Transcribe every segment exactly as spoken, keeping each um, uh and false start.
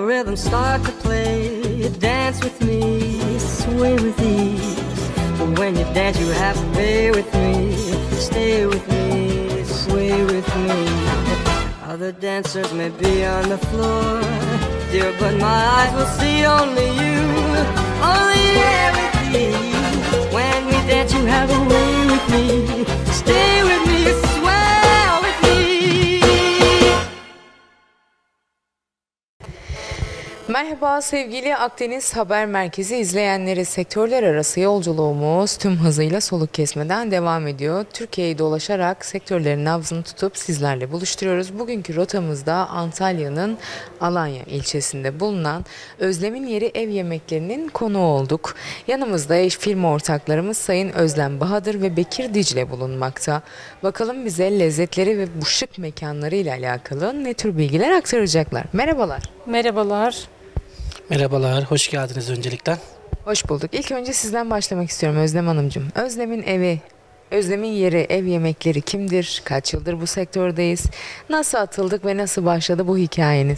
rhythm start to play, dance with me, sway with ease. But when you dance, you have to be with me, stay with me, sway with me. Other dancers may be on the floor, dear, but my eyes will see only you, only there with you. When we dance, you have a way with me, stay with me, sway with me. Merhaba sevgili Akdeniz Haber Merkezi izleyenleri, sektörler arası yolculuğumuz tüm hızıyla soluk kesmeden devam ediyor. Türkiye'yi dolaşarak sektörlerin nabzını tutup sizlerle buluşturuyoruz. Bugünkü rotamızda Antalya'nın Alanya ilçesinde bulunan Özlem'in Yeri ev yemeklerinin konuğu olduk. Yanımızda eş firma ortaklarımız Sayın Özlem Bahadır ve Bekir Dicle bulunmakta. Bakalım bize lezzetleri ve bu şık mekanları ile alakalı ne tür bilgiler aktaracaklar. Merhabalar. Merhabalar. Merhabalar, hoş geldiniz öncelikle. Hoş bulduk. İlk önce sizden başlamak istiyorum Özlem Hanımcığım. Özlem'in evi, Özlem'in Yeri ev yemekleri kimdir? Kaç yıldır bu sektördeyiz? Nasıl atıldık ve nasıl başladı bu hikayeniz?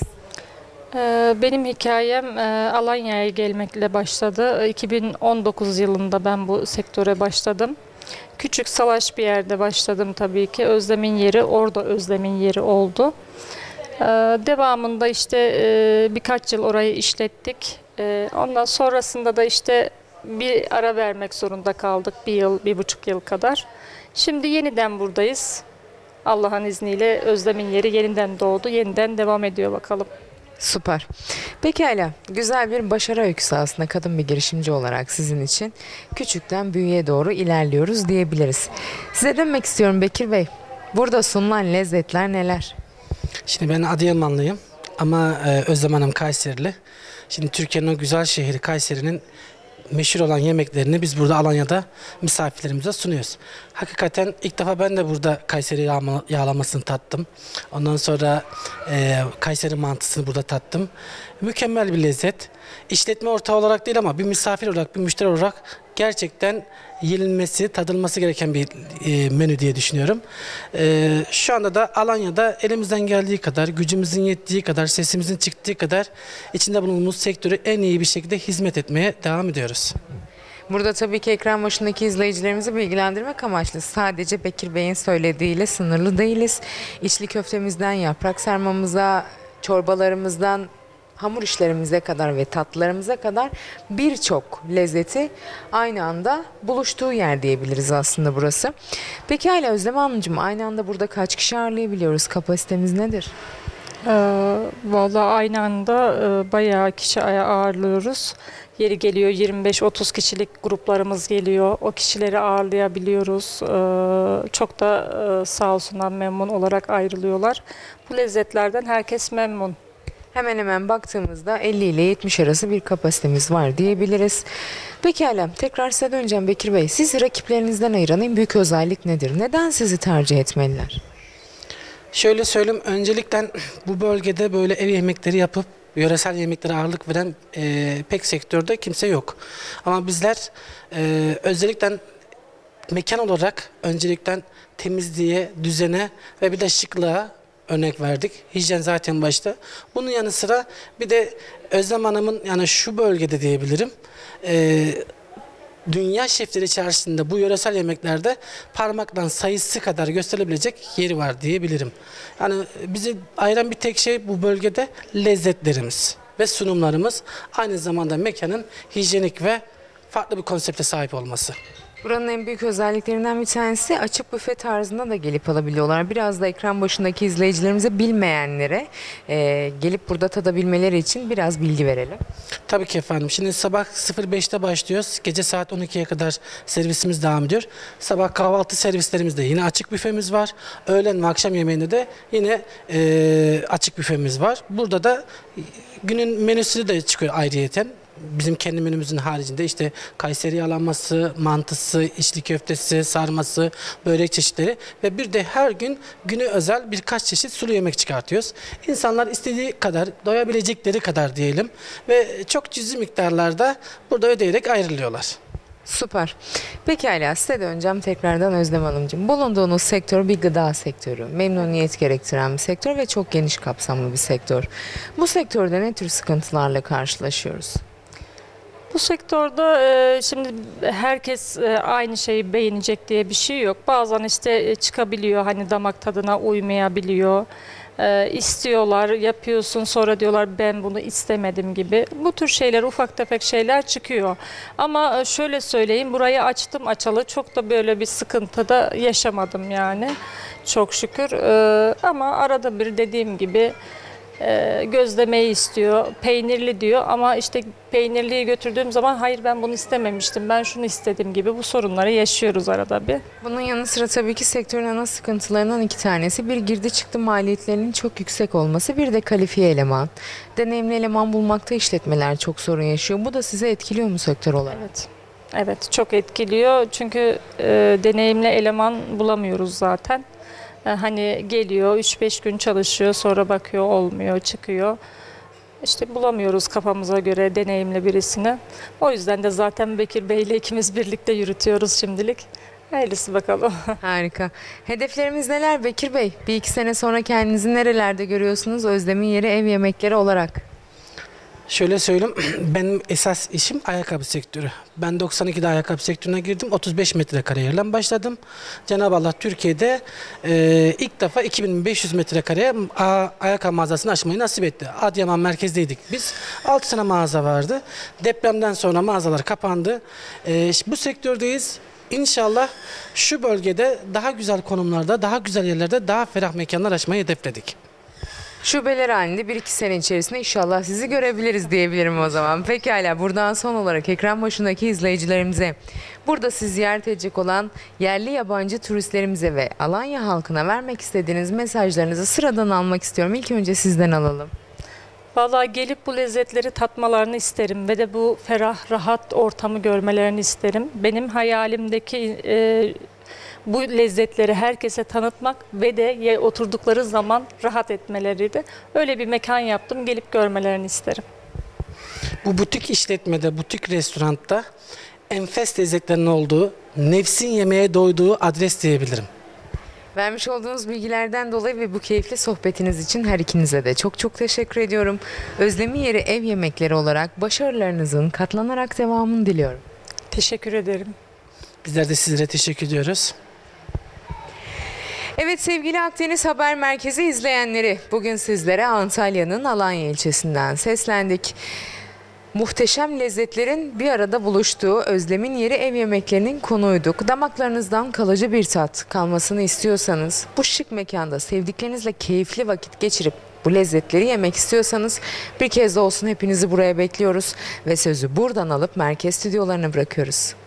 Benim hikayem Alanya'ya gelmekle başladı. iki bin on dokuz yılında ben bu sektöre başladım. Küçük salaş bir yerde başladım tabii ki. Özlem'in Yeri orada Özlem'in Yeri oldu. Devamında işte birkaç yıl orayı işlettik. Ondan sonrasında da işte bir ara vermek zorunda kaldık. Bir yıl, bir buçuk yıl kadar. Şimdi yeniden buradayız. Allah'ın izniyle Özlem'in Yeri yeniden doğdu. Yeniden devam ediyor bakalım. Süper. Pekala. Güzel bir başarı öyküsü aslında kadın bir girişimci olarak sizin için. Küçükten büyüğe doğru ilerliyoruz diyebiliriz. Size dönmek istiyorum Bekir Bey. Burada sunulan lezzetler neler? Şimdi ben Adıyamanlıyım ama e, Özlem Hanım Kayserili. Şimdi Türkiye'nin o güzel şehri Kayseri'nin meşhur olan yemeklerini biz burada Alanya'da misafirlerimize sunuyoruz. Hakikaten ilk defa ben de burada Kayseri yağma, yağlamasını tattım. Ondan sonra e, Kayseri mantısını burada tattım. Mükemmel bir lezzet. İşletme ortağı olarak değil ama bir misafir olarak, bir müşteri olarak gerçekten yenilmesi, tadılması gereken bir e, menü diye düşünüyorum. E, şu anda da Alanya'da elimizden geldiği kadar, gücümüzün yettiği kadar, sesimizin çıktığı kadar içinde bulunduğumuz sektörü en iyi bir şekilde hizmet etmeye devam ediyoruz. Burada tabii ki ekran başındaki izleyicilerimizi bilgilendirmek amaçlı. Sadece Bekir Bey'in söylediğiyle sınırlı değiliz. İçli köftemizden yaprak sarmamıza, çorbalarımızdan hamur işlerimize kadar ve tatlılarımıza kadar birçok lezzeti aynı anda buluştuğu yer diyebiliriz aslında burası. Peki hala Özlem Hanımcığım, aynı anda burada kaç kişi ağırlayabiliyoruz? Kapasitemiz nedir? Ee, Vallahi aynı anda e, bayağı kişi ağırlıyoruz. Yeri geliyor yirmi beş otuz kişilik gruplarımız geliyor. O kişileri ağırlayabiliyoruz. Ee, çok da e, sağ olsunlar memnun olarak ayrılıyorlar. Bu lezzetlerden herkes memnun. Hemen hemen baktığımızda elli ile yetmiş arası bir kapasitemiz var diyebiliriz. Pekala, tekrar size döneceğim Bekir Bey. Sizi rakiplerinizden ayıran en büyük özellik nedir? Neden sizi tercih etmeliler? Şöyle söyleyeyim, öncelikle bu bölgede böyle ev yemekleri yapıp yöresel yemeklere ağırlık veren e, pek sektörde kimse yok. Ama bizler e, özellikle mekan olarak öncelikle temizliğe, düzene ve bir de şıklığa örnek verdik. Hijyen zaten başta. Bunun yanı sıra bir de Özlem Hanım'ın yani şu bölgede diyebilirim e, dünya şefleri içerisinde bu yöresel yemeklerde parmakla sayısı kadar gösterilebilecek yeri var diyebilirim. Yani bizi ayıran bir tek şey bu bölgede lezzetlerimiz ve sunumlarımız, aynı zamanda mekanın hijyenik ve farklı bir konsepte sahip olması. Buranın en büyük özelliklerinden bir tanesi açık büfe tarzında da gelip alabiliyorlar. Biraz da ekran başındaki izleyicilerimize, bilmeyenlere e, gelip burada tadabilmeleri için biraz bilgi verelim. Tabii ki efendim. Şimdi sabah sıfır beşte başlıyoruz. Gece saat on ikiye kadar servisimiz devam ediyor. Sabah kahvaltı servislerimizde yine açık büfemiz var. Öğlen ve akşam yemeğinde de yine e, açık büfemiz var. Burada da günün menüsü de çıkıyor ayrıyeten. Bizim kendi menümüzün haricinde işte Kayseri yağlaması, mantısı, içli köftesi, sarması, börek çeşitleri ve bir de her gün günü özel birkaç çeşit sulu yemek çıkartıyoruz. İnsanlar istediği kadar, doyabilecekleri kadar diyelim ve çok cüzi miktarlarda burada ödeyerek ayrılıyorlar. Süper. Pekala, size döneceğim tekrardan Özlem Hanımcığım. Bulunduğunuz sektör bir gıda sektörü. Memnuniyet gerektiren bir sektör ve çok geniş kapsamlı bir sektör. Bu sektörde ne tür sıkıntılarla karşılaşıyoruz? Bu sektörde e, şimdi herkes e, aynı şeyi beğenecek diye bir şey yok. Bazen işte e, çıkabiliyor, hani damak tadına uymayabiliyor. E, istiyorlar, yapıyorsun, sonra diyorlar ben bunu istemedim gibi. Bu tür şeyler, ufak tefek şeyler çıkıyor. Ama e, şöyle söyleyeyim, burayı açtım açalı çok da böyle bir sıkıntı da yaşamadım yani. Çok şükür. E, ama arada bir dediğim gibi e, gözlemeyi istiyor, peynirli diyor ama işte peynirliyi götürdüğüm zaman hayır ben bunu istememiştim, ben şunu istedim gibi bu sorunları yaşıyoruz arada bir. Bunun yanı sıra tabii ki sektörün ana sıkıntılarından iki tanesi. Bir, girdi çıktı maliyetlerinin çok yüksek olması, bir de kalifiye eleman. Deneyimli eleman bulmakta işletmeler çok sorun yaşıyor. Bu da size etkiliyor mu sektör olarak? Evet. Evet, çok etkiliyor çünkü e, deneyimli eleman bulamıyoruz zaten. E, hani geliyor üç beş gün çalışıyor, sonra bakıyor olmuyor, çıkıyor. İşte bulamıyoruz kafamıza göre deneyimli birisini. O yüzden de zaten Bekir Bey ile ikimiz birlikte yürütüyoruz şimdilik. Hayırlısı bakalım. Harika. Hedeflerimiz neler Bekir Bey? Bir iki sene sonra kendinizi nerelerde görüyorsunuz Özlem'in yeri ev yemekleri olarak? Şöyle söyleyeyim, benim esas işim ayakkabı sektörü. Ben doksan ikide ayakkabı sektörüne girdim, otuz beş metrekare yerden başladım. Cenab-ı Allah Türkiye'de e, ilk defa iki bin beş yüz metrekareye a- ayakkabı mağazasını açmayı nasip etti. Adıyaman merkezdeydik biz, altı tane mağaza vardı. Depremden sonra mağazalar kapandı. E, bu sektördeyiz. İnşallah şu bölgede daha güzel konumlarda, daha güzel yerlerde, daha ferah mekanlar açmayı hedefledik. Şubeler halinde bir iki sene içerisinde inşallah sizi görebiliriz diyebilirim o zaman. Pekala, buradan son olarak ekran başındaki izleyicilerimize, burada sizi ziyaret edecek olan yerli yabancı turistlerimize ve Alanya halkına vermek istediğiniz mesajlarınızı sıradan almak istiyorum. İlk önce sizden alalım. Vallahi gelip bu lezzetleri tatmalarını isterim ve de bu ferah, rahat ortamı görmelerini isterim. Benim hayalimdeki e, bu lezzetleri herkese tanıtmak ve de ye- oturdukları zaman rahat etmeleriydi. Öyle bir mekan yaptım, gelip görmelerini isterim. Bu butik işletmede, butik restoranda enfes lezzetlerin olduğu, nefsin yemeğe doyduğu adres diyebilirim. Vermiş olduğunuz bilgilerden dolayı ve bu keyifli sohbetiniz için her ikinize de çok çok teşekkür ediyorum. Özlem'in yeri ev yemekleri olarak başarılarınızın katlanarak devamını diliyorum. Teşekkür ederim. Bizler de sizlere teşekkür ediyoruz. Evet sevgili Akdeniz Haber Merkezi izleyenleri, bugün sizlere Antalya'nın Alanya ilçesinden seslendik. Muhteşem lezzetlerin bir arada buluştuğu Özlem'in yeri ev yemeklerinin konuğuyduk. Damaklarınızdan kalıcı bir tat kalmasını istiyorsanız, bu şık mekanda sevdiklerinizle keyifli vakit geçirip bu lezzetleri yemek istiyorsanız bir kez de olsun hepinizi buraya bekliyoruz ve sözü buradan alıp merkez stüdyolarına bırakıyoruz.